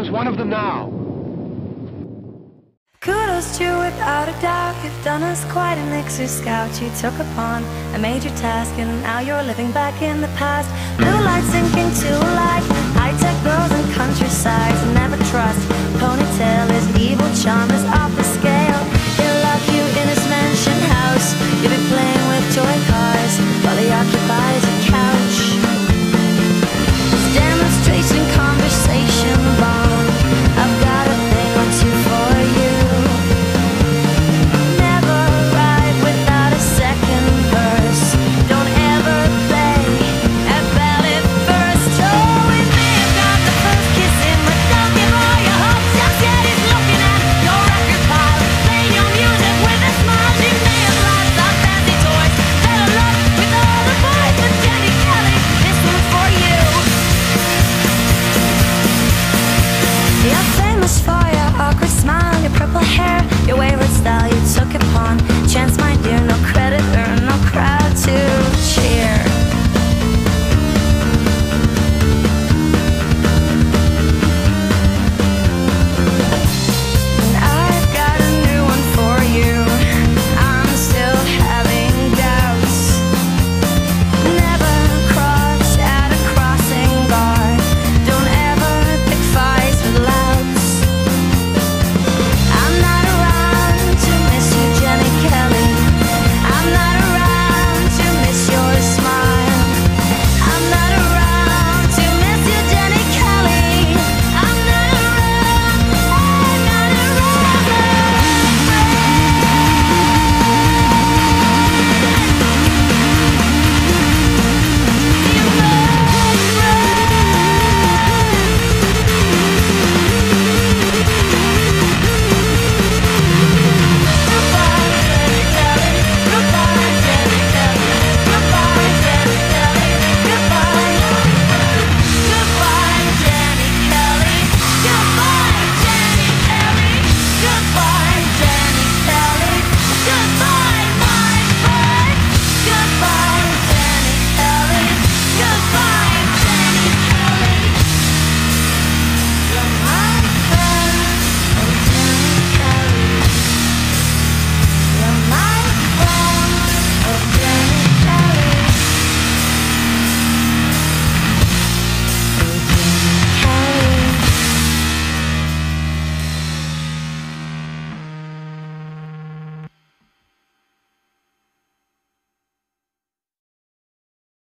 is one of them now. Kudos to you without a doubt. You've done us quite an elixir scout. You took upon a major task, and now you're living back in the past. Blue light sinking to light. High-tech girls and countrysides. Never trust. Ponytail is evil charm is off the scale. He'll lock you in his mansion house. You'll be playing